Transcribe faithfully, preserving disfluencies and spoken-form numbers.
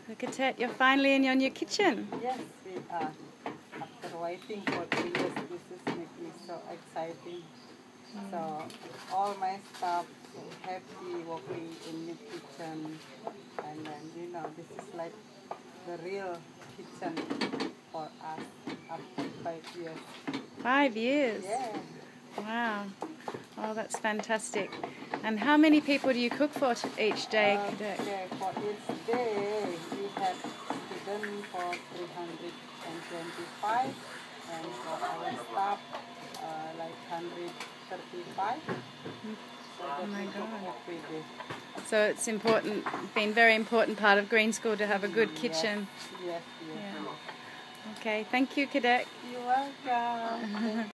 Look at it, you're finally in your new kitchen. Yes, we are. After waiting for three years, this is making me so exciting. Mm. So all my staff so happy working in the kitchen, and then you know this is like the real kitchen for us after five years. Five years? Yeah. Wow. Oh, that's fantastic. And how many people do you cook for each day, Kadek? Okay, for each day we have students for three hundred twenty-five, and for our staff uh, like one hundred thirty-five. So Oh my God. every day. So it's important, been very important part of Green School to have a good kitchen. Yes, yes, yes. Yeah. Okay, thank you, Kadek. You're welcome.